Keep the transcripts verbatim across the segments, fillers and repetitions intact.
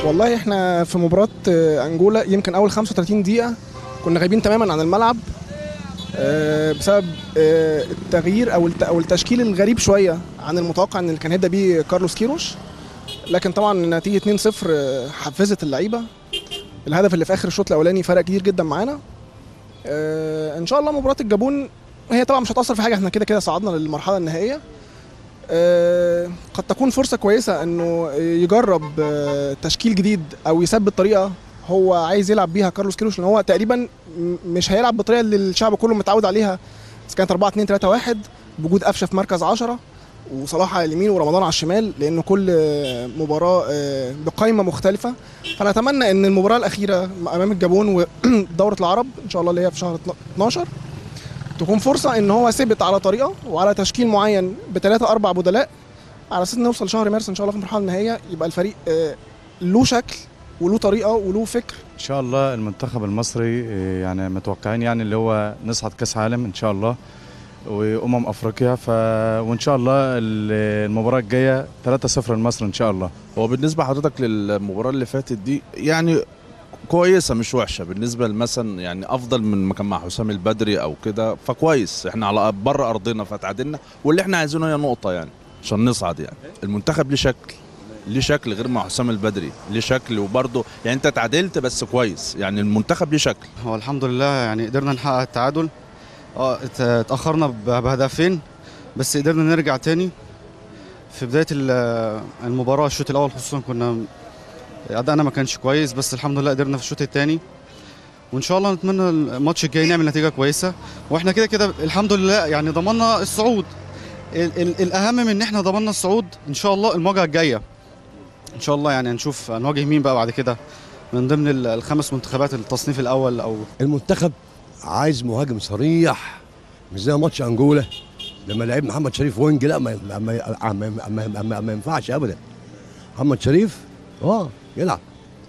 والله احنا في مباراة انجولا يمكن اول خمسة وثلاثين دقيقة كنا غايبين تماما عن الملعب بسبب التغيير او او التشكيل الغريب شوية عن المتوقع ان اللي كان هيبدا بيه كارلوس كيروش. لكن طبعا نتيجة اتنين صفر حفزت اللعيبة. الهدف اللي في اخر الشوط الاولاني فرق كتير جدا معانا. ان شاء الله مباراة الجابون هي طبعا مش هتأثر في حاجة، احنا كده كده صعدنا للمرحلة النهائية. أه قد تكون فرصة كويسة انه يجرب أه تشكيل جديد او يثبت طريقة هو عايز يلعب بيها كارلوس كيروش، لان هو تقريبا مش هيلعب بالطريقة اللي الشعب كله متعود عليها، بس كانت أربعة اتنين تلاتة واحد بوجود قفشة في مركز عشرة وصلاح على اليمين ورمضان على الشمال، لانه كل مباراة أه بقائمة مختلفة. فنتمنى ان المباراة الأخيرة امام الجابون ودورة العرب ان شاء الله اللي هي في شهر اتناشر تكون فرصة ان هو ثبت على طريقة وعلى تشكيل معين بثلاثة اربع بدلاء على اساس نوصل شهر مارس ان شاء الله في المرحلة النهائية يبقى الفريق له شكل وله طريقة وله فكر. ان شاء الله المنتخب المصري يعني متوقعين يعني اللي هو نصعد كاس عالم ان شاء الله وامم افريقيا، ف وان شاء الله المباراة الجاية ثلاثة صفر لمصر ان شاء الله. هو بالنسبة حضرتك للمباراة اللي فاتت دي يعني كويسه مش وحشه بالنسبه مثلا، يعني افضل من ما كان مع حسام البدري او كده، فكويس احنا على بره ارضنا فتعادلنا، واللي احنا عايزينه هي نقطه يعني عشان نصعد. يعني المنتخب ليه شكل ليه شكل غير مع حسام البدري، ليه شكل وبرده يعني انت تعادلت بس كويس، يعني المنتخب ليه شكل. هو الحمد لله يعني قدرنا نحقق التعادل، اه اتاخرنا بهدفين بس قدرنا نرجع تاني. في بدايه المباراه الشوط الاول خصوصا كنا ادائنا ما كانش كويس، بس الحمد لله قدرنا في الشوط الثاني، وان شاء الله نتمنى الماتش الجاي نعمل نتيجه كويسه، واحنا كده كده الحمد لله يعني ضمننا الصعود. ال ال الاهم من ان احنا ضمننا الصعود ان شاء الله المواجهه الجايه ان شاء الله يعني هنشوف هنواجه مين بقى بعد كده من ضمن الخمس منتخبات التصنيف الاول. او المنتخب عايز مهاجم صريح مش زي ماتش انجولا لما لعب محمد شريف وينج، لا ما ما ما, ما, ما, ما, ما ينفعش ابدا. محمد شريف اه يلعب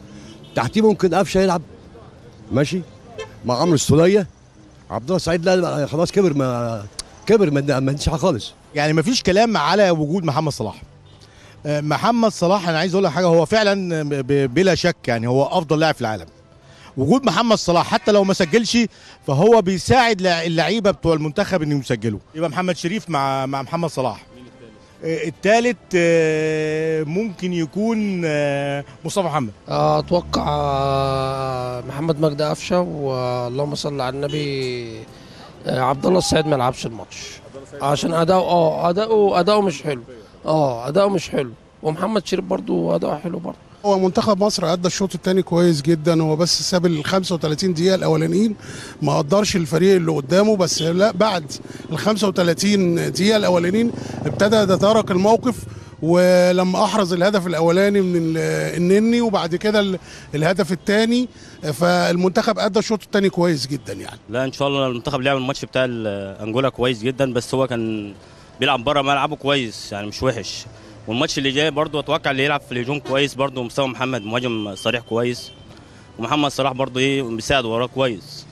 تحتيه، ممكن قفشه يلعب ماشي مع عمرو السوليه. عبد الله السعيد لا خلاص كبر، ما كبر ما عنديش حاجه خالص. يعني ما فيش كلام على وجود محمد صلاح. محمد صلاح انا عايز اقول لك حاجه، هو فعلا بلا شك يعني هو افضل لاعب في العالم. وجود محمد صلاح حتى لو ما سجلش فهو بيساعد اللعيبه بتوع المنتخب انهم يسجلوا. يبقى محمد شريف مع مع محمد صلاح. الثالث ممكن يكون مصطفى محمد. اتوقع محمد مجدي قفشه، واللهم صل على النبي عبد الله السعيد ما يلعبش الماتش عشان اداؤه اه اداؤه اداؤه مش حلو اه اداؤه مش حلو ومحمد شريف برضو اداؤه حلو برضو. هو منتخب مصر ادى الشوط الثاني كويس جدا، هو بس ساب ال خمسة وثلاثين دقيقه الاولانيين ما قدرش الفريق اللي قدامه، بس لا بعد ال خمسة وثلاثين دقيقه الاولانيين ابتدى يتدارك الموقف، ولما احرز الهدف الاولاني من النني وبعد كده الهدف الثاني، فالمنتخب ادى الشوط الثاني كويس جدا يعني. لا ان شاء الله المنتخب لعب الماتش بتاع انجولا كويس جدا، بس هو كان بيلعب بره ملعبه كويس يعني مش وحش. والماتش اللي جاي برضو اتوقع اللي يلعب في الهجوم كويس برضو مستوى محمد مهاجم صريح كويس، ومحمد صلاح برضو ايه بيساعد وراه كويس.